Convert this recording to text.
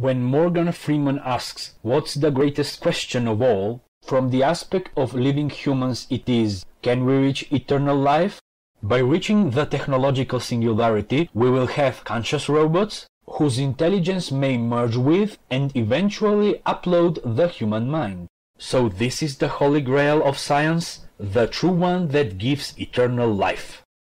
When Morgan Freeman asks, what's the greatest question of all? From the aspect of living humans it is, can we reach eternal life? By reaching the technological singularity, we will have conscious robots, whose intelligence may merge with and eventually upload the human mind. So this is the Holy Grail of science, the true one that gives eternal life.